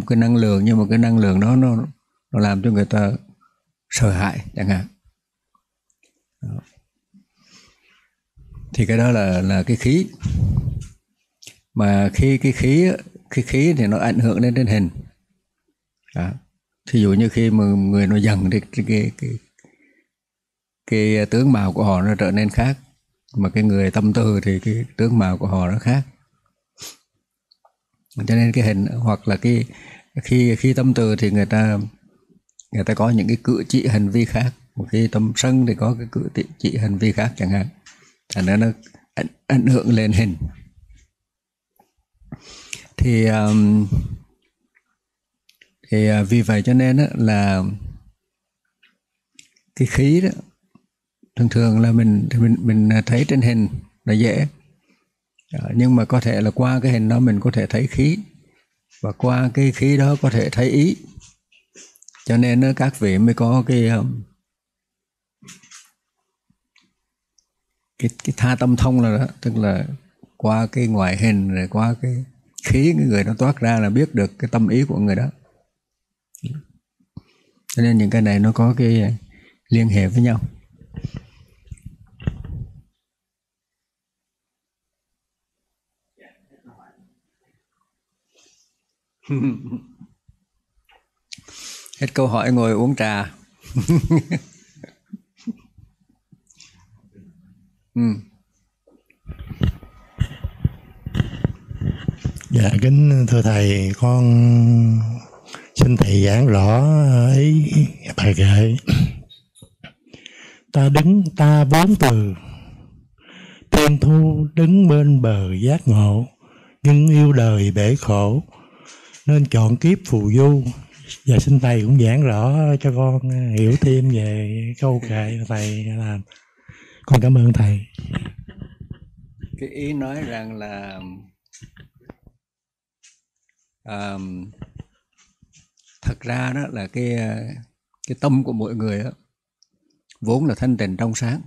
một cái năng lượng, nhưng mà cái năng lượng đó nó làm cho người ta sợ hãi chẳng hạn. Đó. Thì cái đó là cái khí. Mà khi cái khí thì nó ảnh hưởng đến trên hình. Đó. Thí dụ như khi mà người nó giận thì cái tướng mạo của họ nó trở nên khác, mà cái người tâm tư thì cái tướng mạo của họ nó khác. Cho nên cái hình, hoặc là cái khi tâm từ thì người ta có những cái cử chỉ hành vi khác, một khi tâm sân thì có cái cử chỉ hành vi khác chẳng hạn, thành ra nó ảnh hưởng lên hình. Thì vì vậy cho nên là cái khí đó thường là mình thấy trên hình là dễ. Nhưng mà có thể là qua cái hình đó mình có thể thấy khí, và qua cái khí đó có thể thấy ý. Cho nên các vị mới có cái tha tâm thông là đó, tức là qua cái ngoại hình rồi qua cái khí cái người đó toát ra là biết được cái tâm ý của người đó. Cho nên những cái này nó có cái liên hệ với nhau. Hết câu hỏi ngồi uống trà. Dạ kính thưa thầy, con xin thầy giảng rõ ý bài kệ. Ta vốn từ thiên thu đứng bên bờ giác ngộ, nhưng yêu đời bể khổ nên chọn kiếp phù du. Và xin thầy cũng giảng rõ cho con hiểu thêm về câu kệ thầy làm. Con cảm ơn thầy. Cái ý nói rằng là thật ra đó là cái tâm của mỗi người đó, vốn là thanh tịnh trong sáng.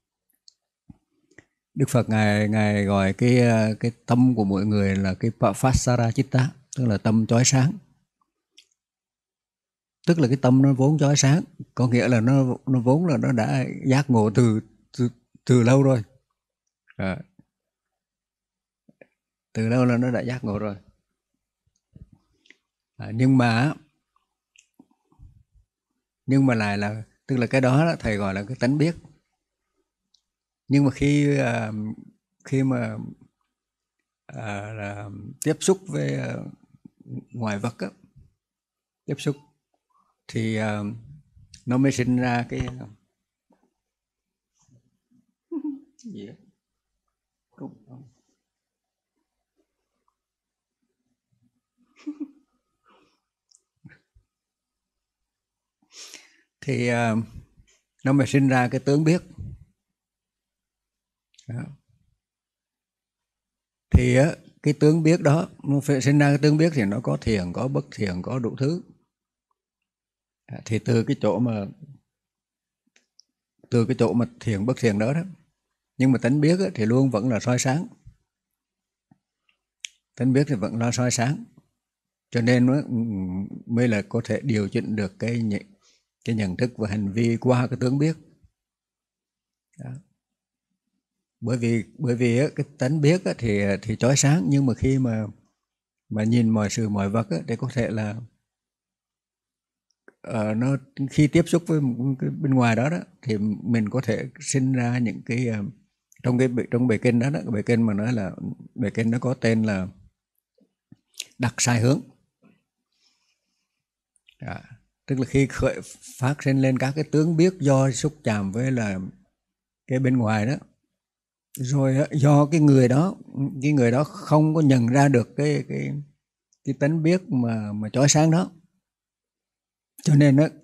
Đức Phật ngài gọi cái tâm của mỗi người là cái Pasara Chitta, tức là tâm chói sáng. Tức là cái tâm nó vốn chói sáng, có nghĩa là nó vốn là nó đã giác ngộ từ lâu rồi. Từ lâu là nó đã giác ngộ rồi. Nhưng mà lại là, tức là cái đó thầy gọi là cái tánh biết. Nhưng mà khi mà tiếp xúc với ngoại vật á, tiếp xúc thì nó mới sinh ra cái gì đó. Thì nó mới sinh ra cái tướng biết. Đó. Thì cái tướng biết đó, nó phải sinh ra cái tướng biết thì nó có thiền, có bất thiền, có đủ thứ. Thì từ cái chỗ mà thiền bất thiền đó đó, nhưng mà tánh biết thì luôn vẫn là soi sáng. Tánh biết thì vẫn là soi sáng, cho nên nó mới là có thể điều chỉnh được cái nhận thức và hành vi qua cái tướng biết. Đó. Bởi vì cái tánh biết thì chói sáng, nhưng mà khi mà nhìn mọi sự mọi vật thì có thể là nó khi tiếp xúc với cái bên ngoài đó thì mình có thể sinh ra những cái trong bài kinh đó, bài kinh mà nói là bài kinh nó có tên là đặc sai hướng. Tức là khi phát sinh lên các cái tướng biết do xúc chạm với là cái bên ngoài đó, rồi do cái người đó không có nhận ra được cái tánh biết mà chói sáng đó, cho nên đó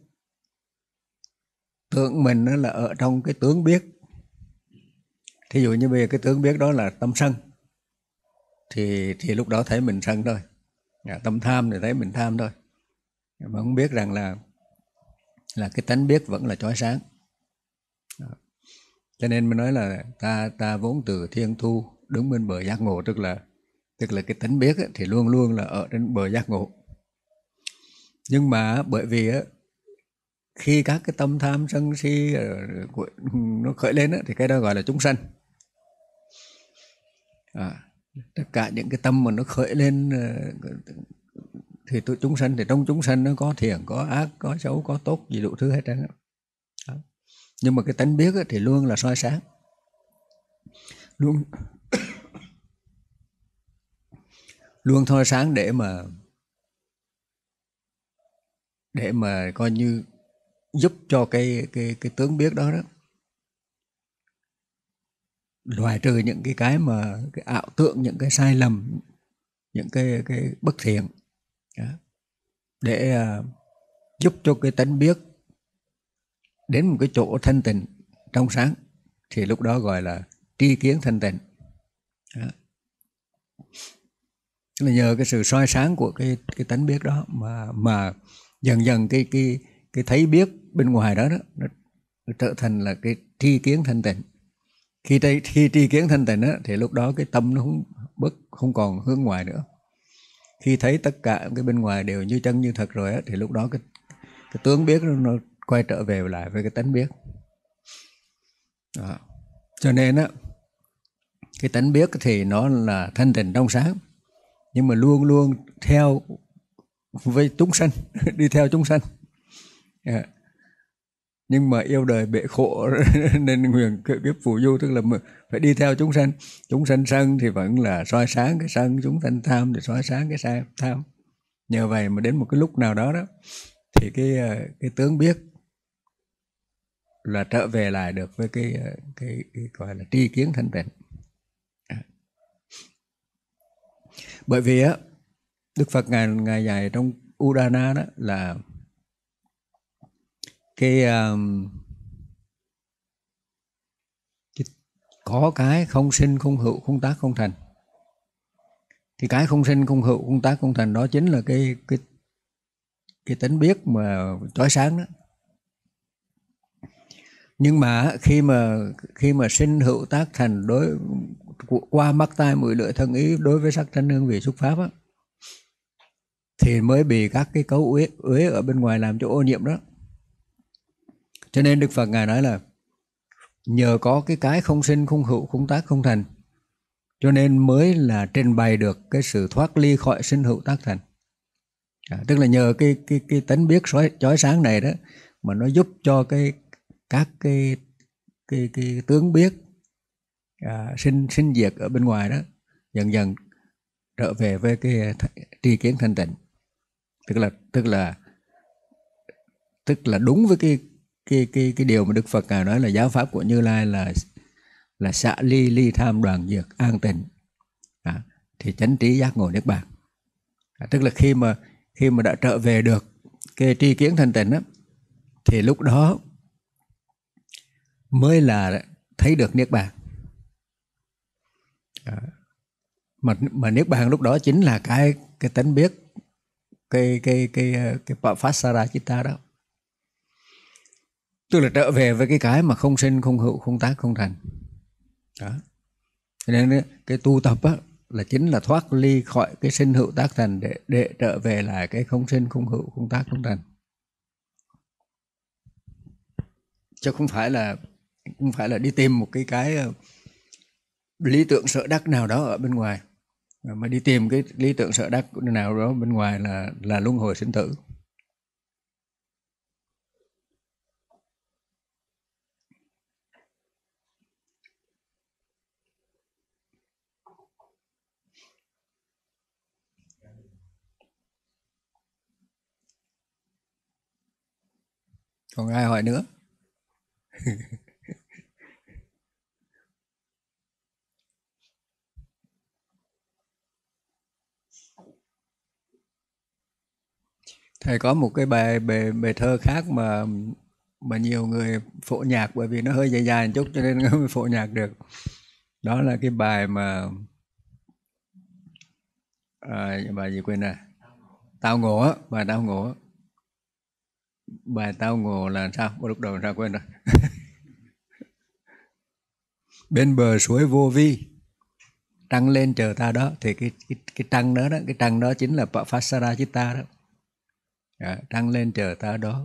tưởng mình là ở trong cái tướng biết. Thí dụ như bây giờ cái tướng biết đó là tâm sân, thì lúc đó thấy mình sân thôi. Tâm tham thì thấy mình tham thôi, mà không biết rằng là cái tánh biết vẫn là chói sáng. Đó. Cho nên mình nói là ta vốn từ thiên thu đứng bên bờ giác ngộ, tức là cái tánh biết thì luôn luôn là ở trên bờ giác ngộ. Nhưng mà bởi vì á, khi các cái tâm tham sân si nó khởi lên á, thì cái đó gọi là chúng sanh. Tất cả những cái tâm mà nó khởi lên thì chúng sanh, thì trong chúng sanh nó có thiện, có ác, có xấu, có tốt, gì đủ thứ hết trơn á. Nhưng mà cái tánh biết á, thì luôn là soi sáng, luôn luôn soi sáng để mà coi như giúp cho cái tướng biết đó loại trừ những cái mà cái ảo tượng, những cái sai lầm, những cái bất thiện đó, để giúp cho cái tánh biết đến một cái chỗ thanh tịnh trong sáng, thì lúc đó gọi là tri kiến thanh tịnh. Đó. Là nhờ cái sự soi sáng của cái tánh biết đó mà dần dần cái thấy biết bên ngoài đó nó trở thành là cái tri kiến thanh tịnh. Khi tri kiến thanh tịnh á, thì lúc đó cái tâm nó không còn hướng ngoài nữa. Khi thấy tất cả cái bên ngoài đều như chân như thật rồi á, thì lúc đó cái tướng biết nó quay trở về lại với cái tánh biết. Đó. Cho nên á, cái tánh biết thì nó là thanh tịnh trong sáng, nhưng mà luôn luôn theo với chúng sanh đi theo chúng sanh. Nhưng mà yêu đời bể khổ nên nguyện kiếp phù du, tức là phải đi theo chúng sanh. Chúng sanh sân thì vẫn là soi sáng cái sân, chúng sanh tham thì soi sáng cái tham. Nhờ vậy mà đến một cái lúc nào đó thì cái tướng biết là trở về lại được với cái gọi là tri kiến thanh tịnh. Bởi vì á, Đức Phật ngài dạy trong Udana đó là có cái không sinh không hữu, không tác không thành. Thì cái không sinh không hữu, không tác không thành đó chính là cái tánh biết mà chói sáng đó. Nhưng mà khi mà sinh hữu tác thành qua mắt tai mũi lưỡi thân ý đối với sắc thanh hương vị xúc pháp á, thì mới bị các cái cấu uế ở bên ngoài làm cho ô nhiễm đó. Cho nên Đức Phật ngài nói là nhờ có cái không sinh không hữu, không tác không thành, cho nên mới là trình bày được cái sự thoát ly khỏi sinh hữu tác thành. Tức là nhờ cái tánh biết chói sáng này đó mà nó giúp cho các cái tướng biết sinh diệt ở bên ngoài đó dần dần trở về với cái tri kiến thanh tịnh. Tức là đúng với cái điều mà Đức Phật ngài nói là giáo pháp của Như Lai là xạ ly tham đoàn diệt an tịnh, thì chánh trí giác ngộ niết bàn. Tức là khi mà đã trở về được cái tri kiến thanh tịnh á, thì lúc đó mới là thấy được niết bàn. Mà niết bàn lúc đó chính là cái tánh biết, cái Papasara Chitta đó. Tức là trở về với cái mà không sinh không hữu, không tác không thành đó. Cho nên cái tu tập á là chính là thoát ly khỏi cái sinh hữu tác thành để trở về lại cái không sinh không hữu, không tác không thành. Chứ không phải là đi tìm một cái lý tưởng sở đắc nào đó ở bên ngoài, mà đi tìm cái lý tưởng sở đắc nào đó bên ngoài là luân hồi sinh tử. Còn ai hỏi nữa? Thầy có một cái bài thơ khác mà nhiều người phổ nhạc, bởi vì nó hơi dài dài một chút cho nên không phổ nhạc được. Đó là cái bài mà bài gì quên rồi, Tao Ngộ á, bài Tao Ngộ á. Bài Tao Ngộ là sao? Lúc đầu sao quên rồi. Bên bờ suối vô vi, trăng lên chờ ta đó. Thì cái trăng đó, cái trăng đó chính là Papasara Chitta đó. Trăng lên chờ ta đó,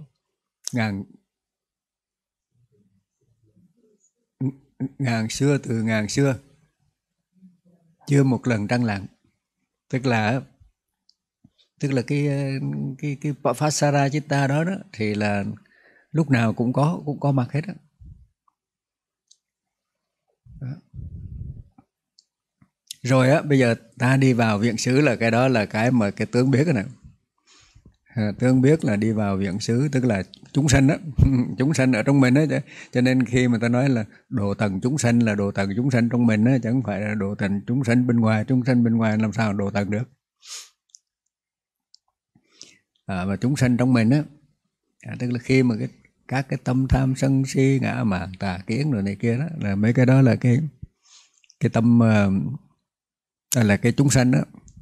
ngàn xưa, từ ngàn xưa chưa một lần trăng lặn. Tức là cái Pasara Chitta đó thì là lúc nào cũng có mặt hết đó. Rồi á, bây giờ ta đi vào viện xứ là cái đó là cái mà cái tướng biết này. Tướng biết là đi vào viện xứ, tức là chúng sanh đó. Chúng sanh ở trong mình đó. Cho nên khi mà ta nói là độ tầng chúng sanh là độ tầng chúng sanh trong mình đó, chẳng phải là độ tầng chúng sanh bên ngoài. Chúng sanh bên ngoài làm sao độ tầng được. Và chúng sanh trong mình á, tức là khi mà các cái tâm tham sân si ngã mạn tà kiến rồi này kia đó, là mấy cái đó là cái tâm là cái chúng sanh đó.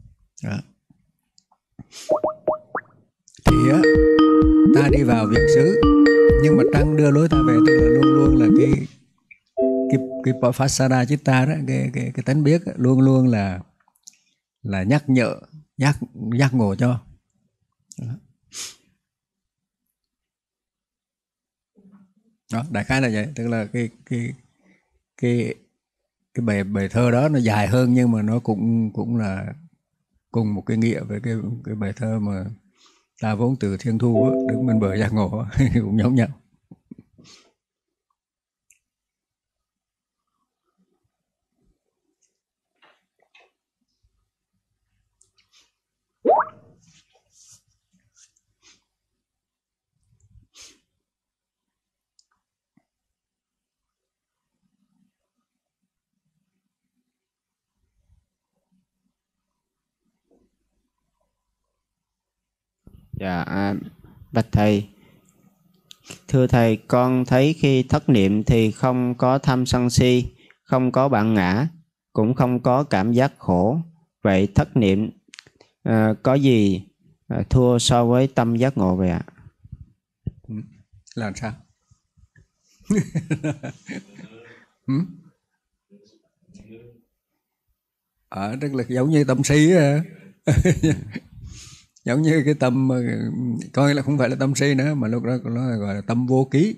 Thì á, ta đi vào viện xứ nhưng mà trăng đưa lối ta về, tức là luôn luôn là cái Pasara Chitta đó, cái tánh biết luôn luôn là nhắc nhở, giác ngộ cho. Đó, đại khái là vậy. Tức là cái bài thơ đó nó dài hơn, nhưng mà nó cũng là cùng một cái nghĩa với cái bài thơ mà ta vốn từ thiên thu đứng bên bờ giác ngộ cũng giống nhau. Dạ, bạch thầy, thưa thầy, con thấy khi thất niệm thì không có tham sân si, không có bản ngã, cũng không có cảm giác khổ. Vậy thất niệm có gì thua so với tâm giác ngộ vậy ạ? Làm sao? Tức là giống như tâm si giống như cái tâm coi là không phải là tâm si nữa, mà lúc đó nó gọi là tâm vô ký.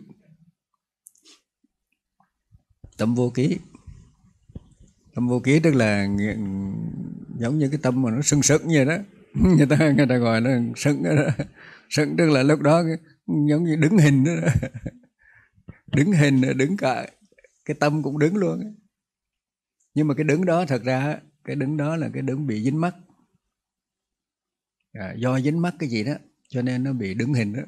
Tâm vô ký, tâm vô ký tức là giống như cái tâm mà nó sưng sững như đó. người ta gọi nó sững đó. Sững tức là lúc đó giống như đứng hình đó. Đứng hình, đứng cả cái tâm cũng đứng luôn. Nhưng mà cái đứng đó thật ra cái đứng đó là cái đứng bị dính mắc. Do dính mắc cái gì đó cho nên nó bị đứng hình đó.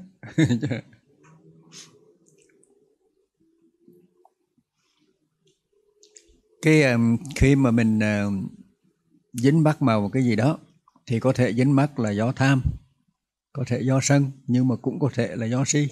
Khi mà mình dính mắc vào một cái gì đó thì có thể dính mắc là do tham, có thể do sân, nhưng mà cũng có thể là do si.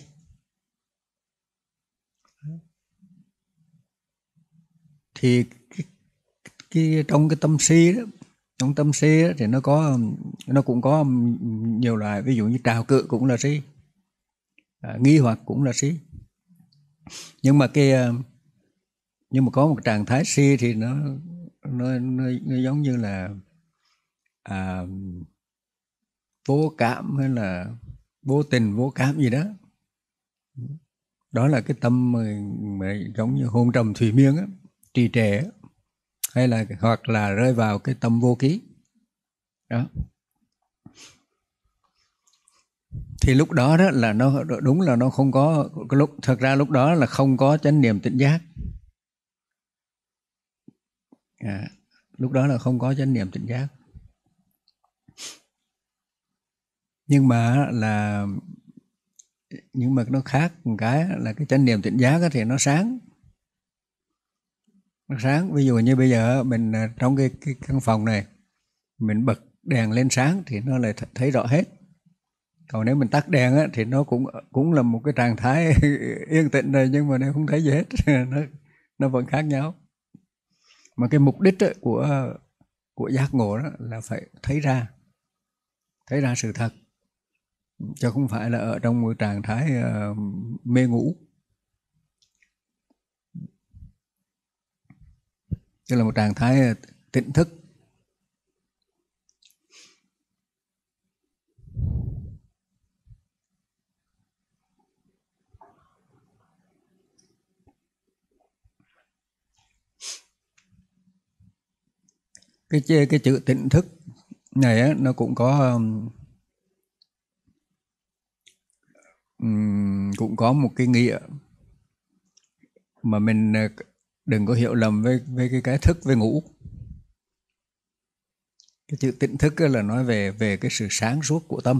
Thì trong cái tâm si đó, trong tâm si đó, thì nó cũng có nhiều loại. Ví dụ như trào cự cũng là si, nghi hoặc cũng là si. Nhưng mà có một trạng thái si thì nó giống như là vô cảm hay là vô tình vô cảm gì đó. Đó là cái tâm mà giống như hôn trầm thủy miên á, trì trệ á, hay là hoặc là rơi vào cái tâm vô ký đó. Thì lúc đó đó là nó đúng là nó không có thật ra lúc đó là không có chánh niệm tỉnh giác. Lúc đó là không có chánh niệm tỉnh giác. Nhưng mà nó khác một cái là cái chánh niệm tỉnh giác thì nó sáng. Nó sáng. Ví dụ như bây giờ mình trong cái căn phòng này mình bật đèn lên sáng thì nó lại thấy rõ hết. Còn nếu mình tắt đèn á, thì nó cũng là một cái trạng thái yên tĩnh rồi, nhưng mà nó không thấy gì hết. nó vẫn khác nhau. Mà cái mục đích của giác ngộ đó là phải thấy ra sự thật, chứ không phải là ở trong một trạng thái mê ngủ. Tức là một trạng thái tỉnh thức. cái chữ tỉnh thức này á, nó cũng có một cái nghĩa mà mình đừng có hiểu lầm với cái thức với ngủ. Cái chữ tỉnh thức là nói về cái sự sáng suốt của tâm.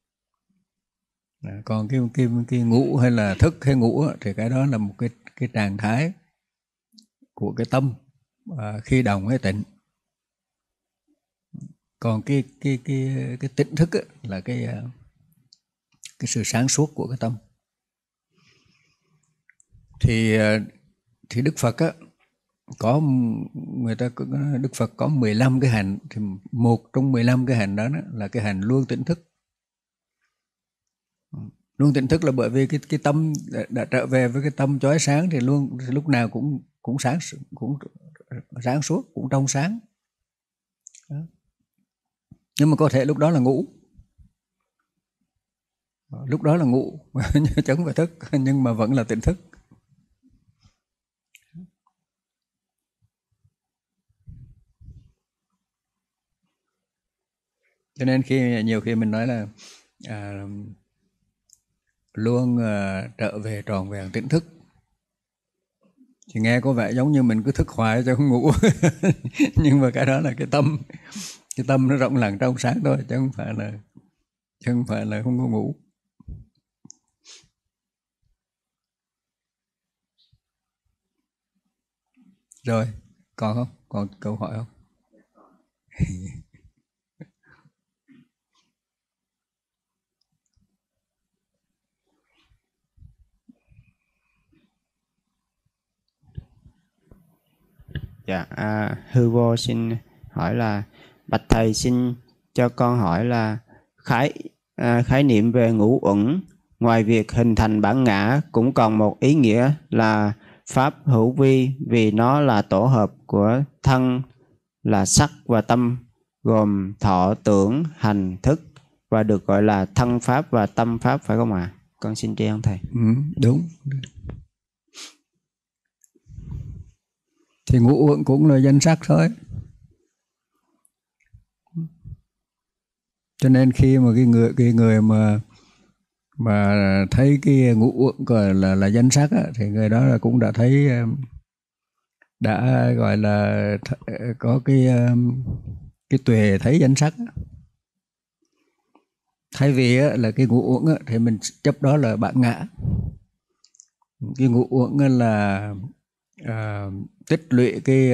Còn cái ngủ hay là thức hay ngủ thì cái đó là một cái trạng thái của cái tâm khi đồng hay tịnh. Còn cái tỉnh thức là cái sự sáng suốt của cái tâm. Thì Đức Phật Đức Phật có 15 cái hành, thì một trong 15 cái hành đó là cái hành luôn tỉnh thức. Luôn tỉnh thức là bởi vì cái tâm đã trở về với cái tâm chói sáng thì lúc nào cũng sáng suốt, cũng trong sáng. Đó. Nhưng mà có thể lúc đó là ngủ. Lúc đó là ngủ chứ không phải thức, nhưng mà vẫn là tỉnh thức. Cho nên nhiều khi mình nói là luôn trở về tròn vẹn tỉnh thức, thì nghe có vẻ giống như mình cứ thức hoài cho không ngủ. Nhưng mà cái đó là cái tâm nó rộng lặng trong sáng thôi, chứ không phải là không có ngủ. Rồi, còn không? Còn câu hỏi không? Dạ, hư vô xin hỏi là bạch thầy, xin cho con hỏi là khái niệm về ngũ uẩn ngoài việc hình thành bản ngã cũng còn một ý nghĩa là pháp hữu vi, vì nó là tổ hợp của thân là sắc và tâm, gồm thọ tưởng hành thức, và được gọi là thân pháp và tâm pháp, phải không ạ? Con xin tri ân thầy. Đúng. Thì ngũ uẩn cũng là danh sắc thôi. Cho nên khi mà cái người mà thấy cái ngũ uẩn gọi là danh sắc thì người đó là cũng đã thấy, đã gọi là có cái tuệ thấy danh sắc. Thay vì là cái ngũ uẩn thì mình chấp đó là bản ngã. Cái ngũ uẩn là tích lũy cái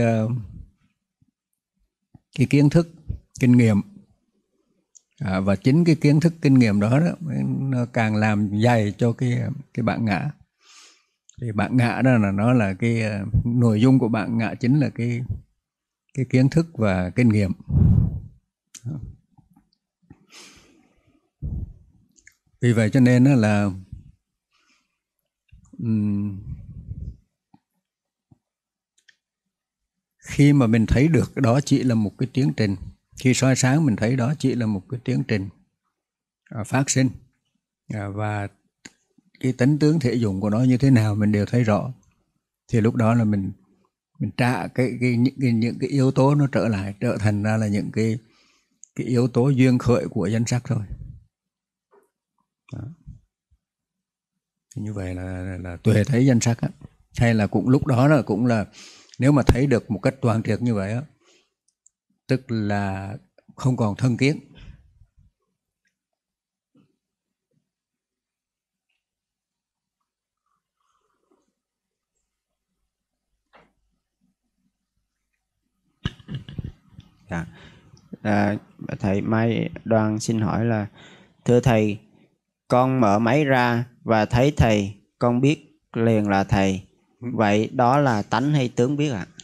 kiến thức, kinh nghiệm, và chính cái kiến thức kinh nghiệm đó nó càng làm dày cho cái bản ngã. Thì bản ngã đó là nó là cái nội dung của bản ngã chính là cái kiến thức và kinh nghiệm. Vì vậy cho nên là khi mà mình thấy được đó chỉ là một cái tiến trình, khi soi sáng mình thấy đó chỉ là một cái tiến trình phát sinh, và cái tính tướng thể dụng của nó như thế nào mình đều thấy rõ, thì lúc đó là mình trả những cái yếu tố nó trở thành ra là những cái yếu tố duyên khởi của danh sắc thôi. Đó. Thì như vậy là tuệ thấy danh sắc hay là cũng lúc đó là cũng là, nếu mà thấy được một cách toàn triệt như vậy tức là không còn thân kiến. Dạ. Thầy Mai Đoan xin hỏi là, thưa thầy, con mở máy ra và thấy thầy, con biết liền là thầy. Vậy đó là tánh hay tướng biết ạ?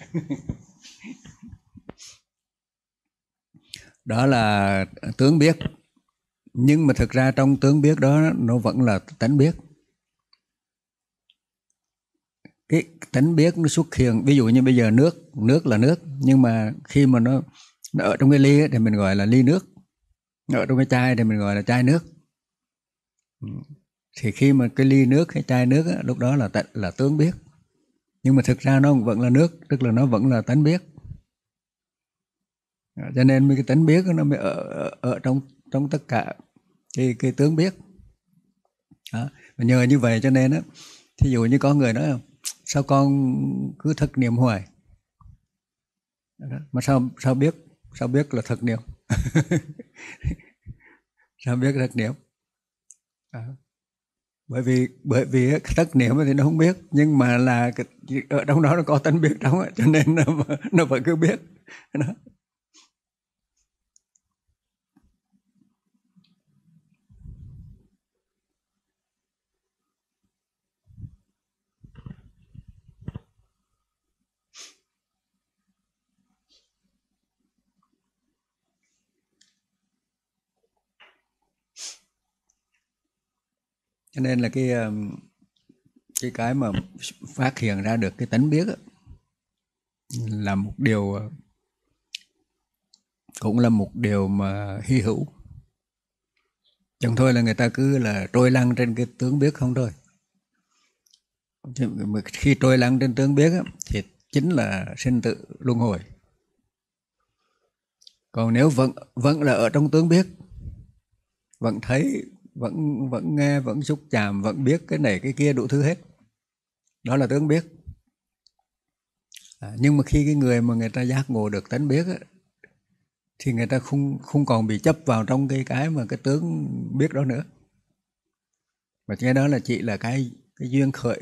Đó là tướng biết. Nhưng mà thực ra trong tướng biết đó nó vẫn là tánh biết. Cái tánh biết nó xuất hiện, ví dụ như bây giờ nước là nước, nhưng mà khi mà nó ở trong cái ly thì mình gọi là ly nước, ở trong cái chai thì mình gọi là chai nước. Thì khi mà cái ly nước hay chai nước lúc đó là tướng biết. Nhưng mà thực ra nó vẫn là nước, tức là nó vẫn là tánh biết. Cho nên cái tánh biết nó mới ở trong tất cả cái tướng biết. Đó. Và nhờ như vậy cho nên á, thí dụ như có người nói sao con cứ thực niệm hoài, đó. Mà sao biết là thực niệm sao biết thực niệm? Đó. Bởi vì thực niệm thì nó không biết, nhưng mà là ở trong đó nó có tánh biết trong đó, cho nên nó vẫn cứ biết đó. Cho nên là cái mà phát hiện ra được cái tánh biết đó, là một điều, cũng là một điều mà hy hữu. Chẳng thôi là người ta cứ là trôi lăn trên cái tướng biết không thôi. Khi trôi lăn trên tướng biết đó, thì chính là sinh tử luân hồi. Còn nếu vẫn là ở trong tướng biết, vẫn thấy, vẫn nghe, vẫn xúc chạm, vẫn biết cái này cái kia đủ thứ hết, đó là tướng biết. Nhưng mà khi cái người mà người ta giác ngộ được tánh biết á, thì người ta không còn bị chấp vào trong cái mà cái tướng biết đó nữa. Và cái đó là chỉ là cái duyên khởi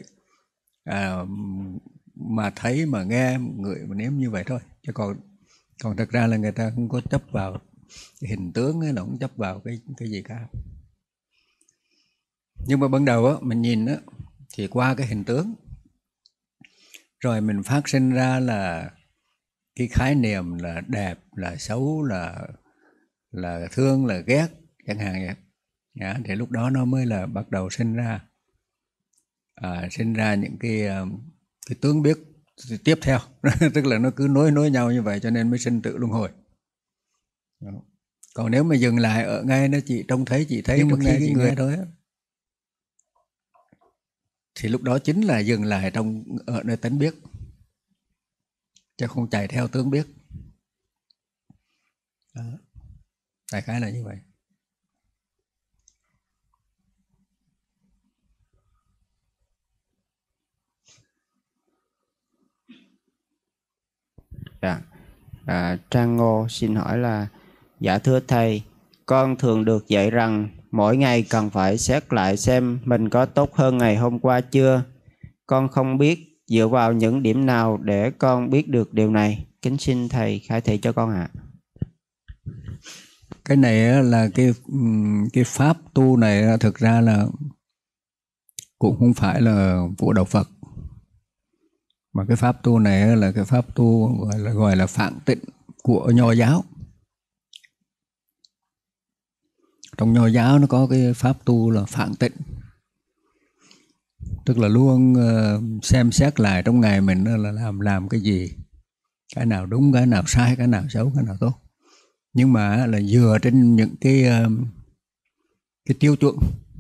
mà thấy, mà nghe, người mà nếm như vậy thôi. Chứ còn thật ra là người ta không có chấp vào cái hình tướng hay là không chấp vào cái gì cả. Nhưng mà ban đầu á, mình nhìn á, thì qua cái hình tướng rồi mình phát sinh ra là cái khái niệm là đẹp, là xấu, là thương, là ghét chẳng hạn vậy. Thì lúc đó nó mới là bắt đầu sinh ra những cái tướng biết tiếp theo. Tức là nó cứ nối nhau như vậy, cho nên mới sinh tử luân hồi. Còn nếu mà dừng lại ở ngay nó chỉ trông thấy, chỉ thấy, nhưng mà khi cái người thôi á, thì lúc đó chính là dừng lại ở nơi tánh biết, chứ không chạy theo tướng biết. Đó. Đại khái là như vậy. Dạ. Trang Ngô xin hỏi là: dạ thưa thầy, con thường được dạy rằng mỗi ngày cần phải xét lại xem mình có tốt hơn ngày hôm qua chưa. Con không biết dựa vào những điểm nào để con biết được điều này. Kính xin thầy khai thị cho con ạ. Cái này là cái pháp tu này thực ra là cũng không phải là của đạo Phật, mà cái pháp tu này là cái pháp tu gọi là phạn tịnh của Nho giáo. Trong Nho giáo nó có cái pháp tu là phạn tịnh, tức là luôn xem xét lại trong ngày mình là làm cái gì, cái nào đúng, cái nào sai, cái nào xấu, cái nào tốt. Nhưng mà là dựa trên những cái tiêu chuẩn,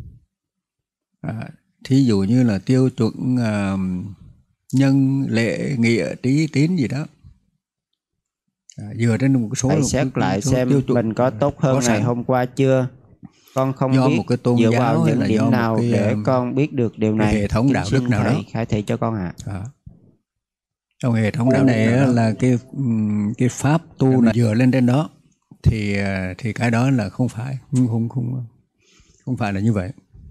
thí dụ như là tiêu chuẩn nhân, lễ, nghĩa, trí, tín gì đó, dựa trên một số Hãy xét lại xem mình có tốt hơn ngày hôm qua chưa. Con không do biết một cái tôn dựa giáo vào những điểm nào để con biết được điều này. hệ thống đạo đức nào đó khai thị cho con ạ. Trong hệ thống đạo này là cái pháp tu này dựa lên trên đó, thì cái đó là không phải là như vậy.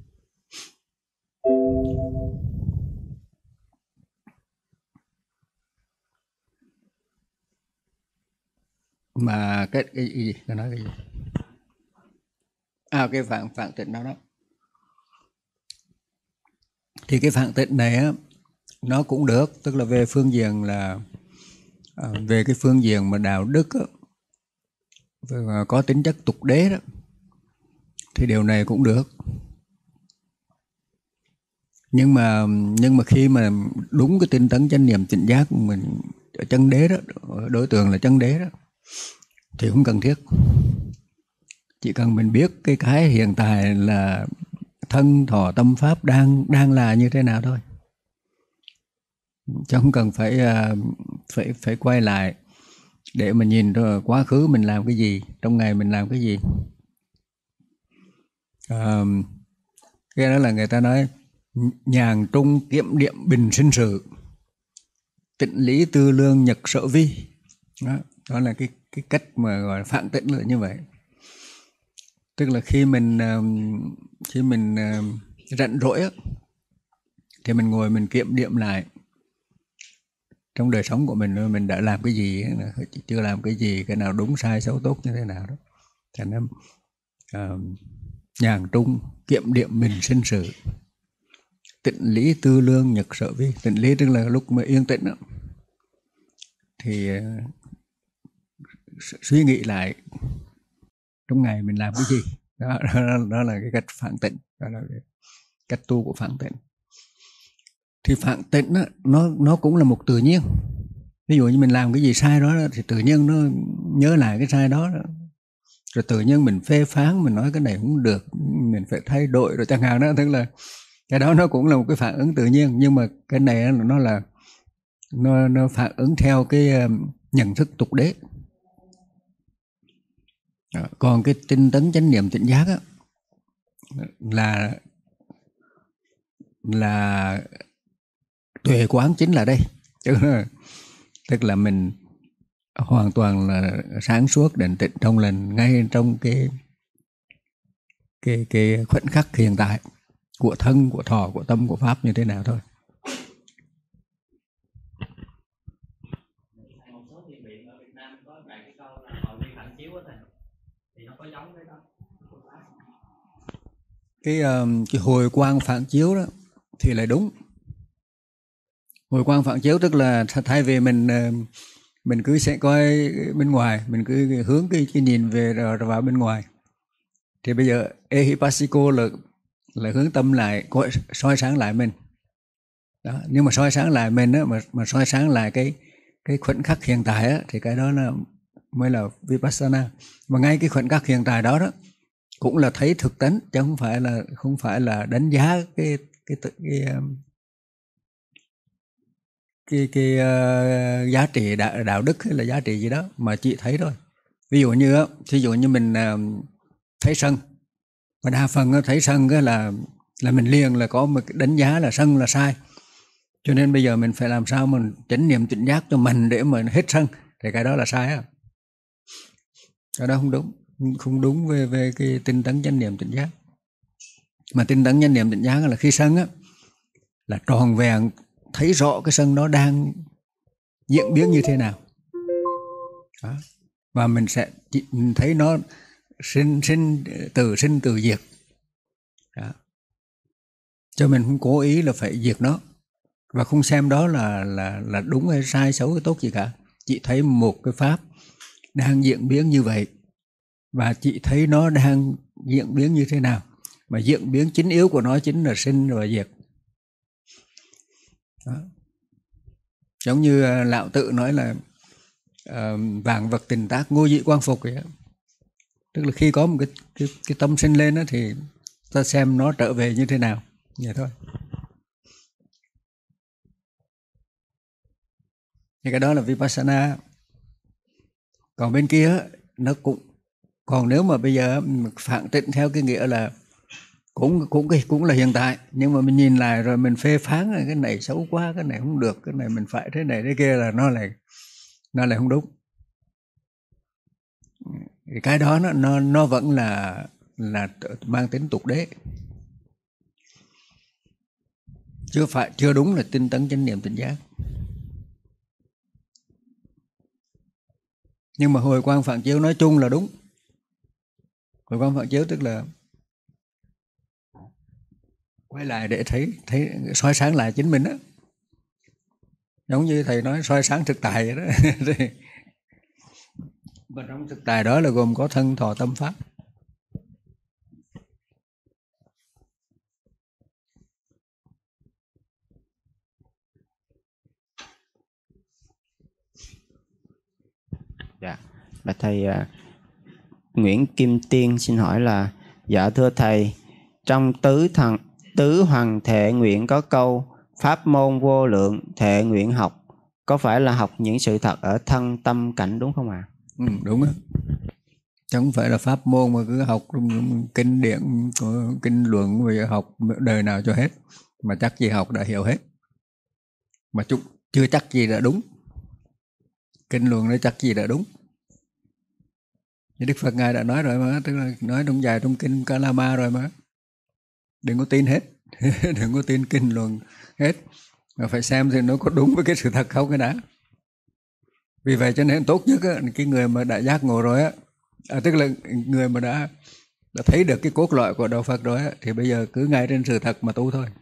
Mà cái gì? Tôi nói cái gì? Cái phạn tịnh đó. Thì cái phạn tịnh này á, nó cũng được, tức là về phương diện là về cái phương diện mà đạo đức á, có tính chất tục đế đó, thì điều này cũng được. Nhưng mà khi mà đúng cái tinh tấn chánh niệm tỉnh giác của mình ở chân đế đó, đối tượng là chân đế đó, thì không cần thiết. Chỉ cần mình biết cái hiện tại là thân thọ tâm pháp đang là như thế nào thôi, chứ không cần phải quay lại để mà nhìn rồi quá khứ mình làm cái gì, trong ngày mình làm cái gì. Cái đó là người ta nói nhàn trung kiệm niệm bình sinh sự, tịnh lý tư lương nhật sở vi. Đó là cái cách mà gọi là phạn tịnh là như vậy. Tức là khi mình rảnh rỗi á, thì mình ngồi mình kiểm điểm lại trong đời sống của mình đã làm cái gì, chưa làm cái gì, cái nào đúng sai xấu tốt như thế nào đó. Thành ra nhàn trung kiệm điểm mình sinh sự, tịnh lý tư lương nhật sở vi. Tịnh lý tức là lúc mà yên tĩnh đó, thì suy nghĩ lại trong ngày mình làm cái gì. Đó là cái cách phạn tịnh, đó là cái cách tu của phạn tịnh. Thì phạn tịnh đó, nó cũng là một tự nhiên. Ví dụ như mình làm cái gì sai đó thì tự nhiên nó nhớ lại cái sai đó, rồi tự nhiên mình phê phán, mình nói cái này không được, mình phải thay đổi rồi chẳng hạn đó. Tức là cái đó nó cũng là một cái phản ứng tự nhiên, nhưng mà cái này nó phản ứng theo cái nhận thức tục đế. Còn cái tinh tấn chánh niệm tỉnh giác á, là tuệ quán chính là đây. Tức là mình hoàn toàn là sáng suốt định tĩnh trong lành, ngay trong cái khoảnh khắc hiện tại của thân, của thọ, của tâm, của pháp như thế nào thôi. Cái hồi quang phản chiếu đó thì lại đúng. Hồi quang phản chiếu tức là thay vì mình cứ sẽ coi bên ngoài, mình cứ hướng cái nhìn về rồi vào bên ngoài, thì bây giờ ehipassiko là hướng tâm lại, soi sáng lại mình đó. Nhưng mà soi sáng lại mình á, mà soi sáng lại cái khoảnh khắc hiện tại á, thì cái đó là mới là vipassana. Mà ngay cái khoảnh khắc hiện tại đó đó cũng là thấy thực tánh, chứ không phải là đánh giá cái giá trị đạo đức hay là giá trị gì đó, mà chỉ thấy thôi. Ví dụ như mình thấy sân, và đa phần thấy sân là mình liền là có một cái đánh giá là sân là sai. Cho nên bây giờ mình phải làm sao mình chánh niệm tỉnh giác cho mình để mà hết sân, thì cái đó là sai á. Cái đó không đúng về cái tinh tấn chánh niệm tỉnh giác. Mà tinh tấn chánh niệm tỉnh giác là khi sân á, là tròn vẹn thấy rõ cái sân đó đang diễn biến như thế nào đó. Và mình sẽ thấy nó sinh từ diệt đó. Cho mình không cố ý là phải diệt nó, và không xem đó là đúng hay sai, xấu hay tốt gì cả. Chỉ thấy một cái pháp đang diễn biến như vậy, và chị thấy nó đang diễn biến như thế nào, mà diễn biến chính yếu của nó chính là sinh và diệt đó. Giống như Lão Tự nói là vạn vật tình tác ngô dị quang phục vậy đó. Tức là khi có một cái tâm sinh lên đó, thì ta xem nó trở về như thế nào, vậy thôi. Thì cái đó là vipassana. Còn bên kia nó còn nếu mà bây giờ phản tịnh theo cái nghĩa là cũng là hiện tại, nhưng mà mình nhìn lại rồi mình phê phán là cái này xấu quá, cái này không được, cái này mình phải thế này thế kia, là nó lại không đúng. Thì cái đó nó vẫn là mang tính tục đế, chưa đúng là tinh tấn chánh niệm tỉnh giác. Nhưng mà hồi quang phản chiếu nói chung là đúng. Hồi quang phản chiếu tức là quay lại để thấy soi sáng lại chính mình đó. Giống như thầy nói soi sáng thực tại vậy đó. Và trong thực tại đó là gồm có thân thọ tâm pháp. Dạ, bạch thầy, Nguyễn Kim Tiên xin hỏi là: dạ thưa thầy, trong tứ hoàng thệ nguyện có câu pháp môn vô lượng thệ nguyện học, có phải là học những sự thật ở thân tâm cảnh đúng không ạ? Đúng á. Chứ không phải là pháp môn mà cứ học kinh điển, kinh luận, rồi học đời nào cho hết. Mà chắc gì học đã hiểu hết. Mà chưa chắc gì đã đúng. Kinh luận nó chắc gì đã đúng. Đức Phật Ngài đã nói rồi mà, tức là nói trong dài trong kinh Kalama rồi mà. Đừng có tin hết. Đừng có tin kinh luận hết. Mà phải xem thì nó có đúng với cái sự thật không cái đã. Vì vậy cho nên tốt nhất á, cái người mà đã giác ngộ rồi á, tức là người mà đã thấy được cái cốt lõi của đạo Phật rồi á, thì bây giờ cứ ngay trên sự thật mà tu thôi.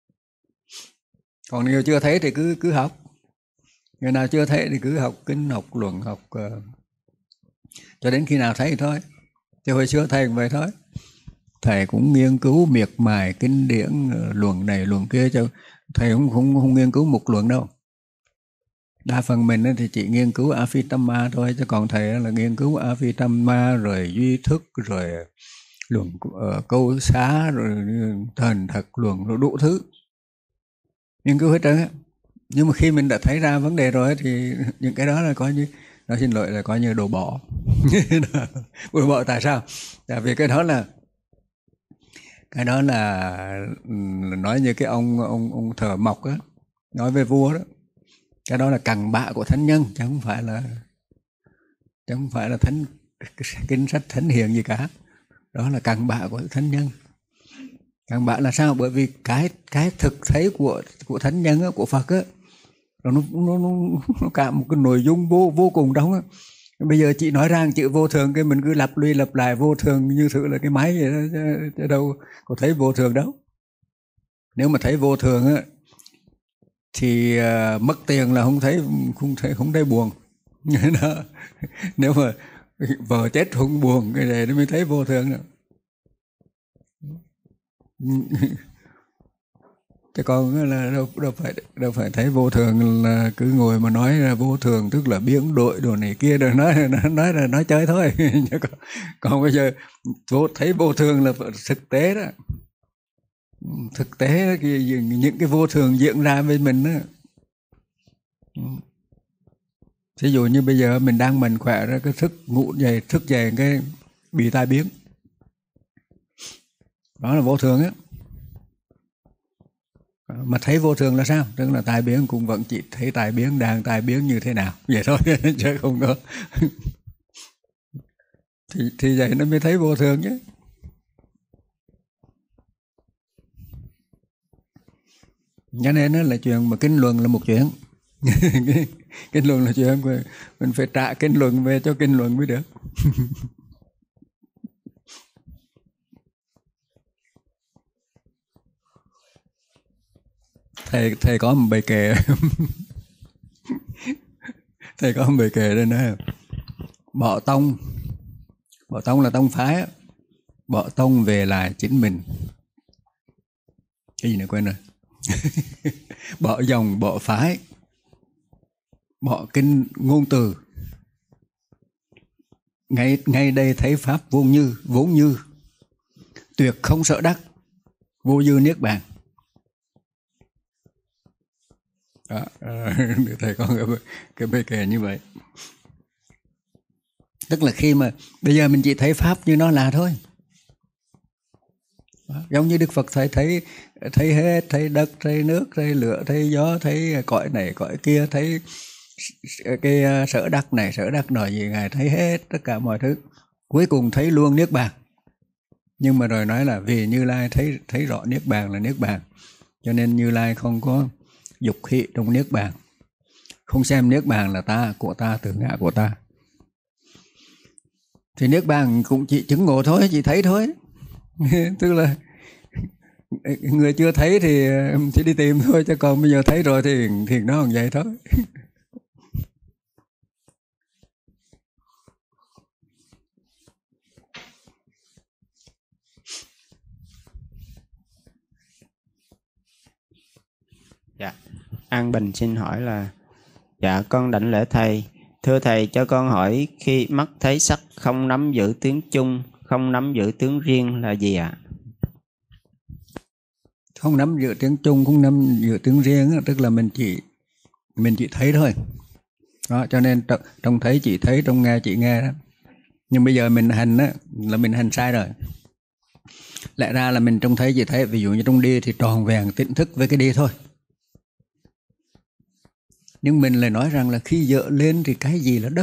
Còn nếu chưa thấy thì cứ học. Người nào chưa thấy thì cứ học kinh, học luận, học cho đến khi nào thấy thì thôi. Chứ hồi xưa thầy cũng vậy thôi. Thầy cũng nghiên cứu miệt mài kinh điển, luận này luận kia, cho thầy không nghiên cứu một luận đâu. Đa phần mình thì chỉ nghiên cứu Abhidhamma thôi, chứ còn thầy là nghiên cứu Abhidhamma rồi duy thức, rồi luận câu xá, rồi thần thật luận, rồi đủ thứ nghiên cứu hết trơn á. Nhưng mà khi mình đã thấy ra vấn đề rồi thì những cái đó là coi như, nó xin lỗi là coi như đồ bỏ. Đồ bỏ tại sao? Tại vì cái đó là nói như cái ông thợ mộc á, nói về vua đó, cái đó là cặn bã của thánh nhân, chứ không phải là thánh kinh sách thánh hiền gì cả. Đó là cặn bã của thánh nhân. Cặn bã là sao? Bởi vì cái thực thấy của thánh nhân á, của Phật á, nó cả một cái nội dung vô cùng đóng á. Bây giờ chị nói ra chữ vô thường, cái mình cứ lặp đi lặp lại vô thường như thử là cái máy vậy đó, chứ đâu có thấy vô thường đâu. Nếu mà thấy vô thường á thì mất tiền là không thấy buồn. Đó. Nếu mà vợ chết không buồn, cái này nó mới thấy vô thường nữa. Chứ còn là đâu phải thấy vô thường là cứ ngồi mà nói là vô thường, tức là biến đổi đồ này kia, rồi nói chơi thôi. Còn bây giờ thấy vô thường là thực tế đó. Thực tế những cái vô thường diễn ra với mình đó. Ví dụ như bây giờ mình đang mạnh khỏe ra, cái thức dậy cái bị tai biến, đó là vô thường á. Mà thấy vô thường là sao? Tức là tai biến cũng vẫn chỉ thấy tai biến, đang tai biến như thế nào vậy thôi. Chứ không có thì vậy nó mới thấy vô thường chứ. Cho nên nó là chuyện mà kinh luận là một chuyện. Kinh luận là chuyện mình phải trả kinh luận về cho kinh luận mới được. Thầy có một bài kệ. Thầy có một bài kệ đây nè: bỏ tông là tông phái, bỏ tông về là chính mình. Cái gì nữa quên rồi. Bỏ dòng, bỏ phái, bỏ kinh ngôn từ, ngay đây thấy pháp vốn như, tuyệt không sợ đắc, vô dư niết bàn. Đó, thầy có cái bài kệ như vậy. Tức là khi mà bây giờ mình chỉ thấy pháp như nó là thôi. Đó, giống như Đức Phật thấy hết, thấy đất, thấy nước, thấy lửa, thấy gió, thấy cõi này cõi kia, thấy cái sở đắc này sở đắc nọ gì, Ngài thấy hết tất cả mọi thứ, cuối cùng thấy luôn niết bàn. Nhưng mà rồi nói là vì Như Lai thấy rõ niết bàn là niết bàn, cho nên Như Lai không có dục hị trong niết bàn, không xem niết bàn là ta, của ta, tự ngã của ta. Thì niết bàn cũng chỉ chứng ngộ thôi, chỉ thấy thôi. Tức là người chưa thấy thì chỉ đi tìm thôi, chứ còn bây giờ thấy rồi thì nó còn vậy thôi. Dạ, An Bình xin hỏi là: dạ con đảnh lễ thầy. Thưa thầy, cho con hỏi khi mắt thấy sắc không nắm giữ tướng chung, không nắm giữ tướng riêng là gì ạ? Không nắm giữ tướng chung, không nắm giữ tướng riêng, tức là mình mình chỉ thấy thôi đó, cho nên trông thấy chỉ thấy, trông nghe chỉ nghe đó. Nhưng bây giờ mình hành á, là mình hành sai rồi. Lẽ ra là mình trông thấy chỉ thấy, ví dụ như trong đi thì tròn vẹn tỉnh thức với cái đi thôi. Nhưng mình lại nói rằng là khi dựa lên thì cái gì là đất.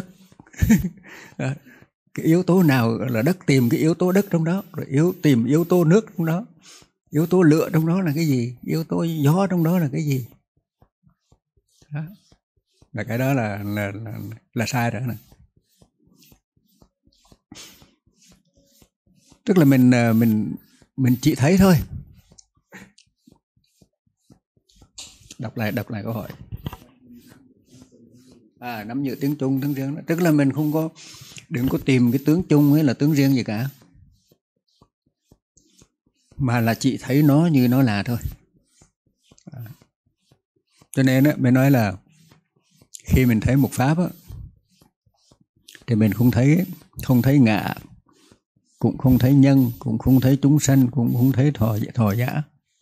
Cái yếu tố nào là đất, tìm cái yếu tố đất trong đó, rồi tìm yếu tố nước trong đó, yếu tố lửa trong đó là cái gì, yếu tố gió trong đó là cái gì đó. Là cái đó là sai rồi này. Tức là mình chỉ thấy thôi. Đọc lại câu hỏi. Nắm giữ tiếng chung tiếng riêng đó. Tức là mình không có, đừng có tìm cái tướng chung hay là tướng riêng gì cả, mà là chỉ thấy nó như nó là thôi. Cho nên á, mình nói là khi mình thấy một pháp á, thì mình không thấy ngã, cũng không thấy nhân, cũng không thấy chúng sanh, cũng không thấy thọ giả.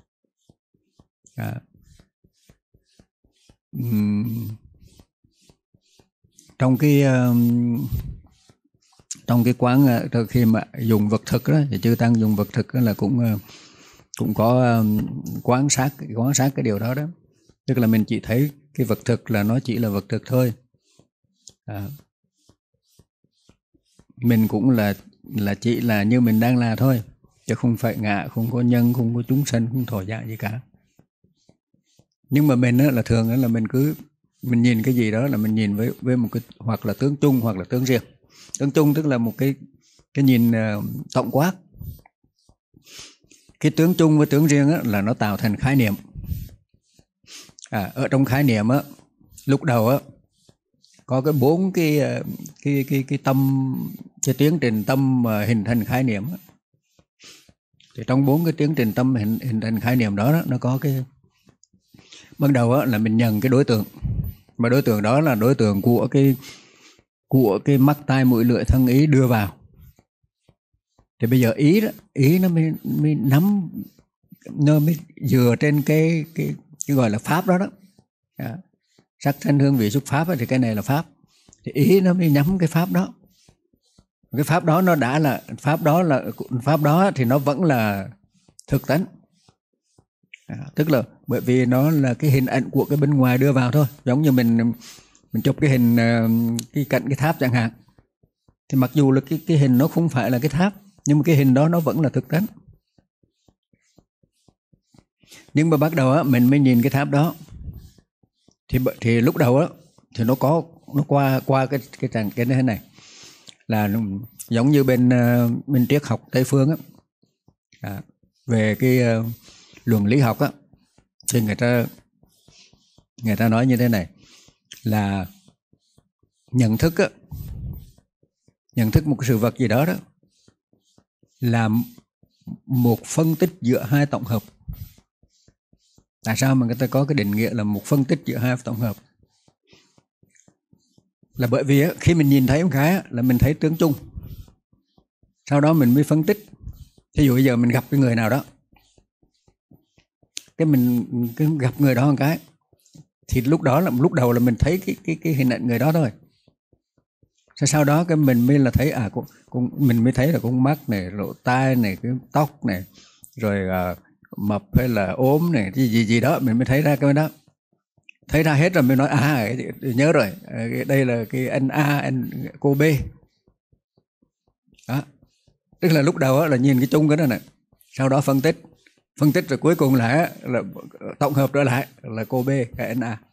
Trong cái quán, khi mà dùng vật thực đó, thì chư tăng dùng vật thực đó là cũng có quan sát cái điều đó đó. Tức là mình chỉ thấy cái vật thực là nó chỉ là vật thực thôi. Mình cũng là chỉ là như mình đang là thôi, chứ không phải ngã, không có nhân, không có chúng sanh, không thọ giả gì cả. Nhưng mà mình là thường là mình nhìn cái gì đó là mình nhìn với một cái, hoặc là tướng chung hoặc là tướng riêng. Tướng chung tức là một cái nhìn tổng quát. Cái tướng chung với tướng riêng là nó tạo thành khái niệm. Ở trong khái niệm á, lúc đầu á có cái 4 cái tâm, cái tiến trình tâm mà hình thành khái niệm á. Thì trong 4 cái tiến trình tâm hình thành khái niệm đó, nó có cái ban đầu á, là mình nhận cái đối tượng, mà đối tượng đó là đối tượng của cái mắt tai mũi lưỡi thân ý đưa vào. Thì bây giờ ý nó mới nắm, nó mới dựa trên cái gọi là pháp đó. Sắc thanh hương vị xúc pháp ấy, thì cái này là pháp. Thì ý nó mới nhắm cái pháp đó. Cái pháp đó nó đã là pháp đó thì nó vẫn là thực tánh. Tức là bởi vì nó là cái hình ảnh của cái bên ngoài đưa vào thôi. Giống như mình chụp cái hình, cái cạnh cái tháp chẳng hạn, thì mặc dù là cái hình nó không phải là cái tháp, nhưng mà cái hình đó nó vẫn là thực tánh. Nhưng mà bắt đầu á, mình mới nhìn cái tháp đó, thì lúc đầu á, thì nó qua cái thế này, là giống như bên triết học Tây phương á, về cái luận lý học á, thì người ta nói như thế này, là nhận thức một cái sự vật gì đó là một phân tích giữa hai tổng hợp. Tại sao mà người ta có cái định nghĩa là một phân tích giữa hai tổng hợp? Là bởi vì khi mình nhìn thấy một cái là mình thấy tướng chung, sau đó mình mới phân tích. Thí dụ bây giờ mình gặp cái người nào đó, mình gặp người đó một cái, thì lúc đầu là mình thấy cái hình ảnh người đó thôi. Sau đó cái mình mới là thấy mình mới thấy là con mắt này, lỗ tai này, cái tóc này, rồi mập hay là ốm này, gì đó, mình mới thấy ra cái đó. Thấy ra hết rồi mới nói nhớ rồi, đây là cái anh A, cô B đó. Tức là lúc đầu là nhìn cái chung cái đó này, sau đó phân tích rồi cuối cùng là tổng hợp trở lại là cô B, cái anh A.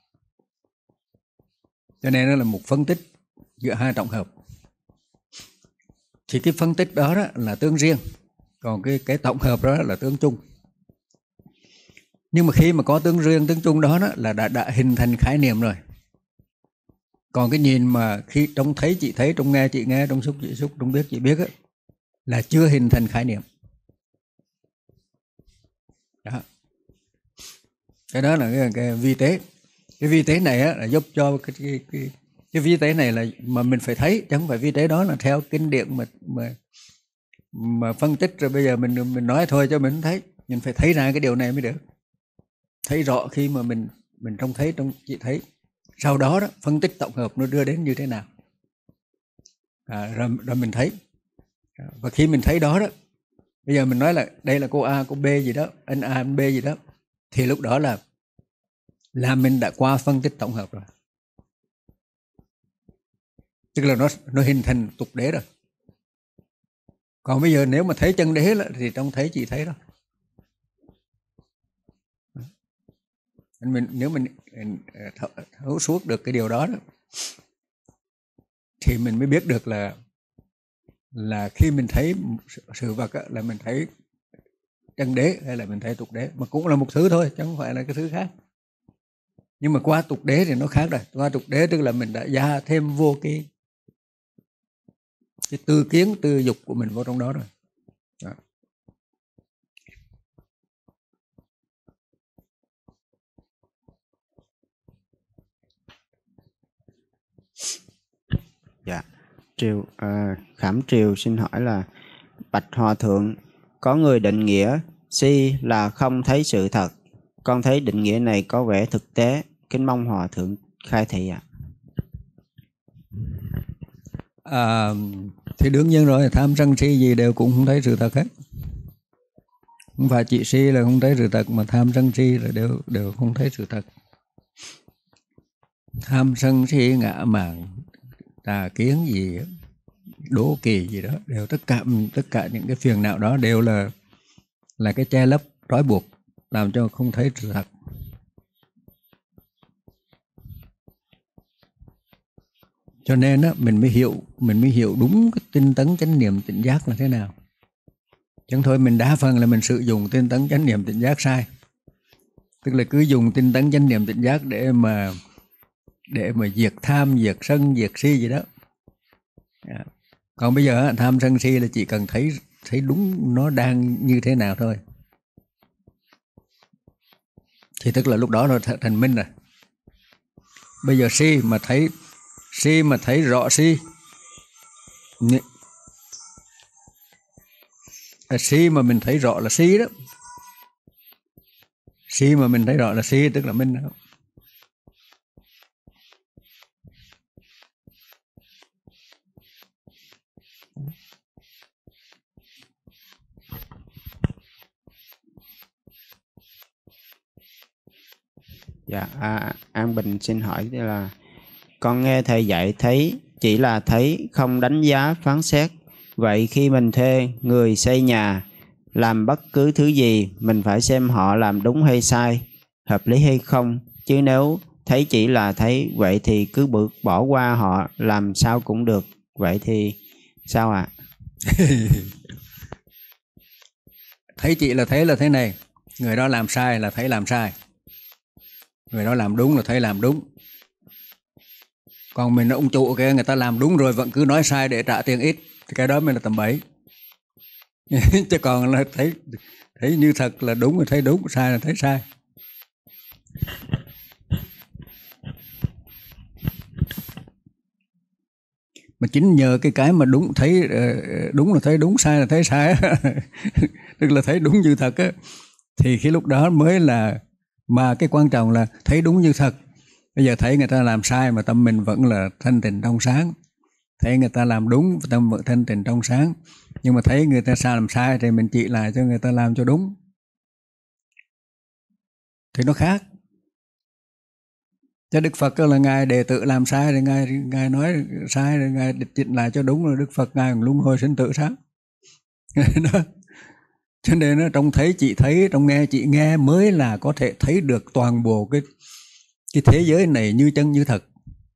Cho nên nó là một phân tích giữa hai tổng hợp. Thì cái phân tích đó là tướng riêng, còn cái tổng hợp đó là tướng chung. Nhưng mà khi mà có tướng riêng, tướng chung đó là đã hình thành khái niệm rồi. Còn cái nhìn mà khi trông thấy chị thấy, trông nghe chị nghe, trông xúc chị xúc, trông biết chị biết là chưa hình thành khái niệm. Đó. Cái đó là cái vi tế. Cái vi tế này là giúp cho cái vi tế này là mà mình phải thấy, chứ không phải vi tế đó là theo kinh điển mà phân tích rồi bây giờ mình nói thôi cho mình thấy. Mình phải thấy ra cái điều này mới được. Thấy rõ khi mà mình trông thấy, trông chị thấy, sau đó đó phân tích tổng hợp nó đưa đến như thế nào, rồi mình thấy. Và khi mình thấy đó đó, bây giờ mình nói là đây là cô A cô B gì đó, anh A anh B gì đó, thì lúc đó là mình đã qua phân tích tổng hợp rồi, tức là nó hình thành tục đế rồi. Còn bây giờ nếu mà thấy chân đế thì trong thấy chỉ thấy đó. Nếu mình thấu suốt được cái điều đó, thì mình mới biết được là khi mình thấy sự vật là mình thấy chân đế hay là mình thấy tục đế, mà cũng là một thứ thôi chứ không phải là cái thứ khác. Nhưng mà qua tục đế thì nó khác rồi. Qua tục đế tức là mình đã gia thêm vô cái tư kiến tư dục của mình vô trong đó rồi. Đó. Dạ. Khảm Triều xin hỏi là bạch hòa thượng, có người định nghĩa si là không thấy sự thật. Con thấy định nghĩa này có vẻ thực tế, kính mong hòa thượng khai thị ạ. Thì đương nhiên rồi, tham sân si gì đều cũng không thấy sự thật hết. Không phải chỉ si là không thấy sự thật, mà tham sân si là đều không thấy sự thật. Tham sân si ngã mạn tà kiến gì đố kỵ gì đó, đều tất cả những cái phiền não đó đều là cái che lấp trói buộc, làm cho không thấy sự thật. Cho nên á, mình mới hiểu đúng cái tinh tấn chánh niệm tỉnh giác là thế nào. Chẳng thôi mình đa phần là mình sử dụng tinh tấn chánh niệm tỉnh giác sai. Tức là cứ dùng tinh tấn chánh niệm tỉnh giác để mà diệt tham, diệt sân, diệt si gì đó. Còn bây giờ tham sân si là chỉ cần thấy đúng nó đang như thế nào thôi, thì tức là lúc đó nó thành minh rồi. Bây giờ si mà thấy rõ si, si mà mình thấy rõ là si đó, si mà mình thấy rõ là si tức là minh đó. Dạ, An Bình xin hỏi là con nghe thầy dạy thấy chỉ là thấy, không đánh giá phán xét. Vậy khi mình thuê người xây nhà, làm bất cứ thứ gì, mình phải xem họ làm đúng hay sai, hợp lý hay không. Chứ nếu thấy chỉ là thấy, vậy thì cứ bỏ qua họ làm sao cũng được. Vậy thì sao ạ? Thấy chỉ là thấy là thế này, người đó làm sai là thấy làm sai, người đó làm đúng là thấy làm đúng. Còn mình ông chủ kia, người ta làm đúng rồi vẫn cứ nói sai để trả tiền ít, thì cái đó mới là tầm bậy. Chứ còn là thấy như thật là đúng là thấy đúng, sai là thấy sai. Mà chính nhờ cái mà đúng thấy đúng là thấy đúng, sai là thấy sai tức là thấy đúng như thật á, thì khi lúc đó mới là, mà cái quan trọng là thấy đúng như thật. Bây giờ thấy người ta làm sai mà tâm mình vẫn là thanh tịnh trong sáng, thấy người ta làm đúng tâm vẫn thanh tịnh trong sáng, nhưng mà thấy người ta làm sai thì mình chỉ lại cho người ta làm cho đúng, thì nó khác. Chứ Đức Phật là ngài đệ tử làm sai thì ngài nói sai rồi ngài chỉnh lại cho đúng, rồi Đức Phật ngài cũng luân hồi sinh tử sao đó. Cho nên nó trong thấy chị thấy, trong nghe chị nghe mới là có thể thấy được toàn bộ cái thế giới này như chân như thật.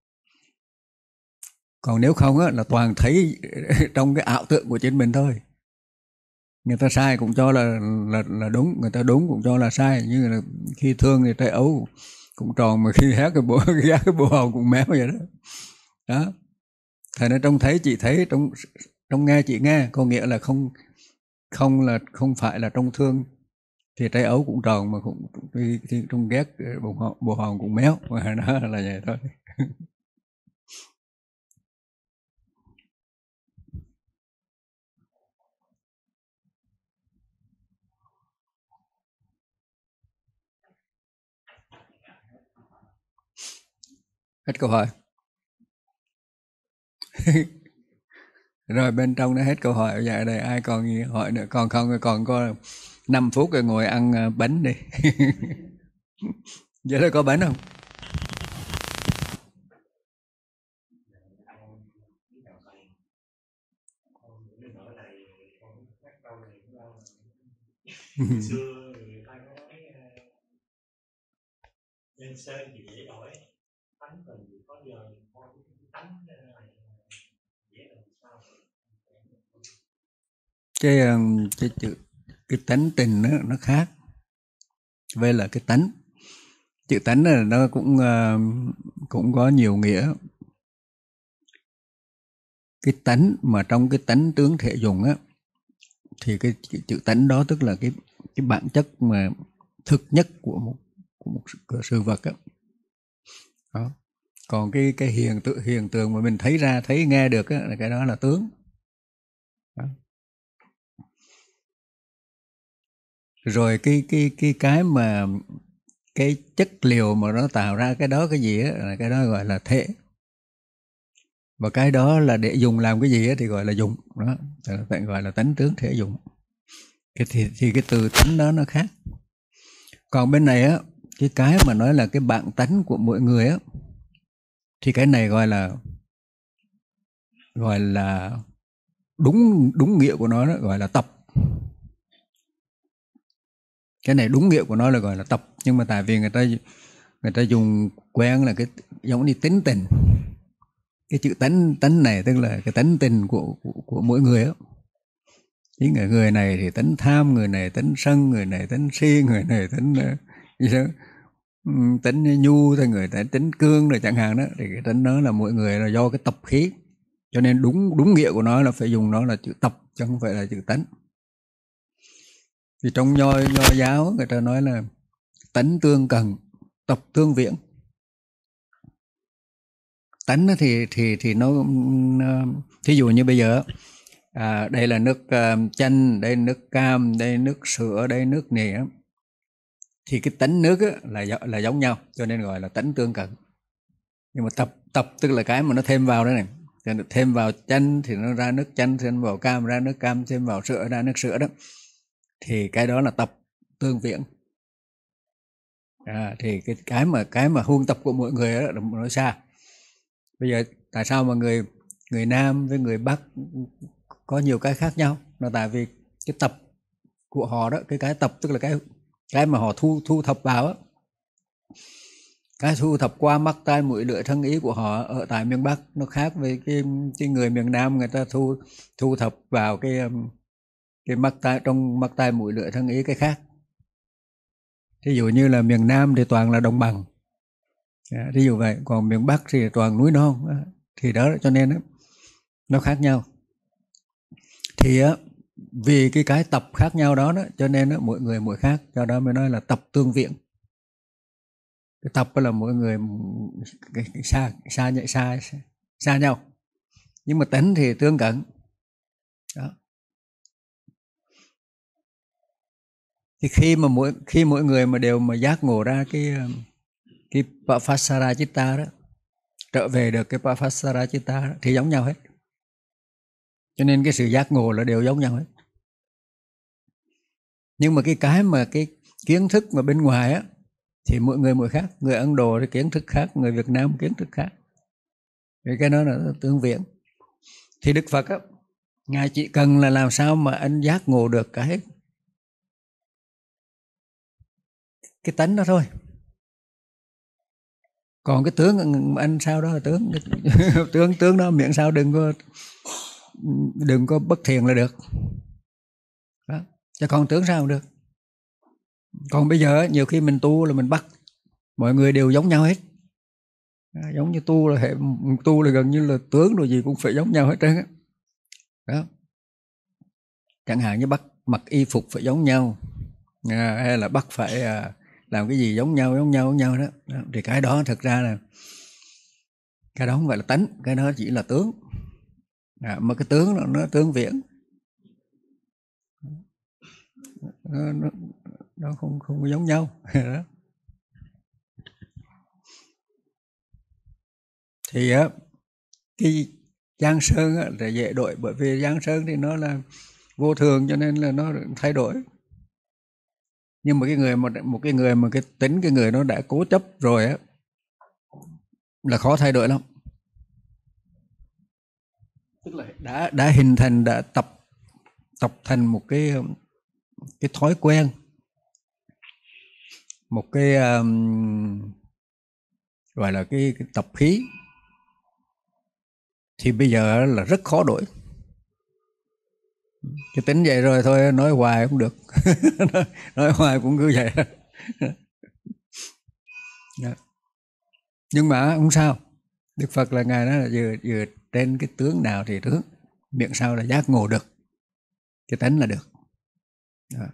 Còn nếu không á, là toàn thấy trong cái ảo tưởng của chính mình thôi. Người ta sai cũng cho là đúng, người ta đúng cũng cho là sai. Như là khi thương thì tay ấu cũng tròn, mà khi hát cái bộ hồng cũng méo vậy đó. Đó. Thành ra trong thấy chị thấy, trong nghe chị nghe, có nghĩa là không phải là trong thương thì tay ấu cũng tròn, mà cũng trong ghét bộ hồng cũng méo, mà đó là vậy thôi. Hết câu hỏi. Rồi bên trong nó hết câu hỏi. Dạ đây ai còn gì hỏi nữa? Còn không còn có 5 phút rồi ngồi ăn bánh đi. Giờ đây có bánh không? Xưa người ta có nói Nhân Sơn thì dễ đổi, tánh tình thì có giờ có tánh dễ làm sao. Cái tánh tình nó khác với là cái tánh. Chữ tánh là nó cũng có nhiều nghĩa. Cái tánh mà trong cái tánh tướng thể dùng á, thì cái chữ tánh đó tức là cái bản chất mà thực nhất của một sự vật á. Đó. Còn cái hiện tượng mà mình thấy ra, thấy nghe được á, là cái đó là tướng. Đó. Rồi cái mà cái chất liệu mà nó tạo ra cái đó cái gì á, là cái đó gọi là thể. Và cái đó là để dùng làm cái gì á, thì gọi là dụng. Đó, gọi là tánh tướng thể dụng. Thì cái từ tánh đó nó khác. Còn bên này á, cái mà nói là cái bản tánh của mỗi người á, thì cái này gọi là đúng nghĩa của nó đó, gọi là tập. Cái này đúng nghĩa của nó là gọi là tập, nhưng mà tại vì người ta dùng quen là cái giống như tính tình. Cái chữ tánh này tức là cái tánh tình của mỗi người á. Chính là người này thì tánh tham, người này tánh sân, người này tánh si, người này tánh gì đó, tánh nhu, thì người ta tánh cương rồi chẳng hạn đó. Thì cái tánh đó là mỗi người là do cái tập khí, cho nên đúng nghĩa của nó là phải dùng nó là chữ tập chứ không phải là chữ tánh. Thì trong nho giáo người ta nói là tánh tương cần, tập tương viễn. Tánh thì nó thí dụ như bây giờ đây là nước chanh, đây nước cam, đây nước sữa, đây nước nĩa, thì cái tánh nước là giống nhau, cho nên gọi là tánh tương cận. Nhưng mà tập tức là cái mà nó thêm vào đó này, thêm vào chanh thì nó ra nước chanh, thêm vào cam ra nước cam, thêm vào sữa ra nước sữa đó, thì cái đó là tập tương viễn. Thì cái mà huân tập của mỗi người đó là nó xa. Bây giờ tại sao mà người Nam với người Bắc có nhiều cái khác nhau, là tại vì cái tập của họ đó, cái tập tức là cái mà họ thu thập vào á, cái thu thập qua mắt tai mũi lưỡi thân ý của họ ở tại miền Bắc nó khác với cái người miền Nam, người ta thu thập vào cái mắt tai mũi lưỡi thân ý cái khác. Thí dụ như là miền Nam thì toàn là đồng bằng, thí dụ vậy, còn miền Bắc thì toàn núi non, thì đó cho nên đó, nó khác nhau. Thì vì cái tập khác nhau đó cho nên mỗi người mỗi khác, do đó mới nói là tập tương viễn. Cái tập là mỗi người xa nhau, nhưng mà tánh thì tương cận. Đó. Thì khi mỗi người mà đều mà giác ngộ ra cái Papasara Chitta đó, trở về được cái Papasara Chitta đó, thì giống nhau hết. Cho nên cái sự giác ngộ là đều giống nhau hết. Nhưng mà cái mà cái kiến thức mà bên ngoài á, thì mỗi người mỗi khác. Người Ấn Độ thì kiến thức khác, người Việt Nam kiến thức khác. Thì cái đó là tương viễn. Thì Đức Phật á, Ngài chỉ cần là làm sao mà anh giác ngộ được cái tánh đó thôi. Còn cái tướng anh sao đó là tướng tướng đó miệng sao đừng có bất thiện là được. Đó. Chứ còn tướng sao không được. Còn bây giờ nhiều khi mình tu là mình bắt mọi người đều giống nhau hết. Giống như tu là gần như là tướng rồi gì cũng phải giống nhau hết trơn á. Đó. Chẳng hạn như bắt mặc y phục phải giống nhau, hay là bắt phải làm cái gì giống nhau đó. Thì cái đó thực ra là cái đó không phải là tánh, cái đó chỉ là tướng. Mà cái tướng nó tướng viễn, nó không có giống nhau. Đó. Thì á, cái Giang Sơn á, là dễ đổi, bởi vì Giang Sơn thì nó là vô thường cho nên là nó thay đổi. Nhưng mà một cái người mà cái tính cái người nó đã cố chấp rồi á là khó thay đổi lắm. Tức là đã hình thành, đã tập thành một cái thói quen, một cái gọi là cái tập khí, thì bây giờ là rất khó đổi. Cái tính vậy rồi thôi, nói hoài cũng được. nói hoài cũng cứ vậy. Nhưng mà không sao. Đức Phật là Ngài nói là vừa trên cái tướng nào thì tướng, miệng sau là giác ngộ được, cái tánh là được. Đó.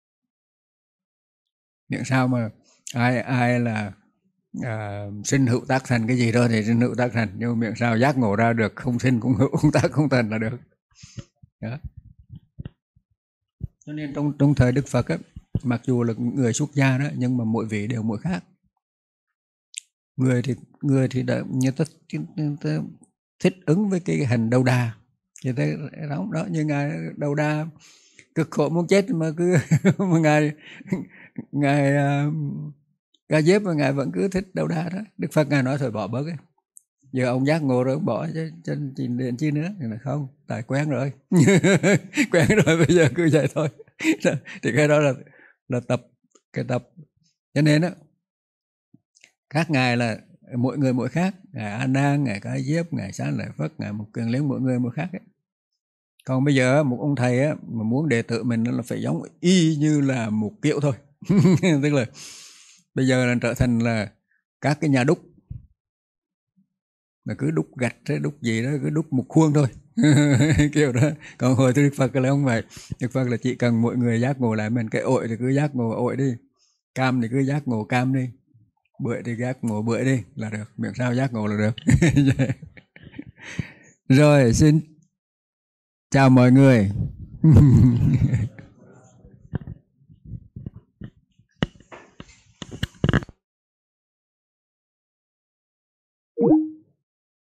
Miệng sau mà ai là sinh hữu tác thành cái gì đó thì sinh hữu tác thành, nhưng mà miệng sau giác ngộ ra được không sinh cũng hữu, không tác không thành là được. Đó. Cho nên trong thời Đức Phật á, mặc dù là người xuất gia đó, nhưng mà mỗi vị đều mỗi khác. Người thì đã như ta thích ứng với cái hành đầu đà, như thế đó, như Ngài đầu đà cực khổ muốn chết mà cứ mà ngài Ca Diếp mà Ngài vẫn cứ thích đầu đà đó. Đức Phật Ngài nói thôi bỏ bớt ấy. Giờ ông giác ngộ rồi ông bỏ chứ điện chi nữa. Nhưng mà không, tại quen rồi. Quen rồi bây giờ cứ vậy thôi. Thì cái đó là tập. Cho nên á, các ngài là mỗi người mỗi khác. Ngài A Nan, ngài Ca Diếp, ngài Xá Lợi Phất, ngài Mục Kiền Liên, mỗi người mỗi khác ấy. Còn bây giờ một ông thầy á, mà muốn đệ tử mình là phải giống y như là một kiểu thôi. Tức là bây giờ là trở thành là các cái nhà đúc, mà cứ đúc gạch, đúc gì đó, cứ đúc một khuôn thôi. Kiểu đó. Còn hồi Đức Phật là không phải. Đức Phật là chỉ cần mọi người giác ngộ lại mình. Cái ội thì cứ giác ngộ ội đi, cam thì cứ giác ngộ cam đi, bưởi thì giác ngộ bưởi đi là được, miệng sao giác ngộ là được. Rồi xin chào mọi người.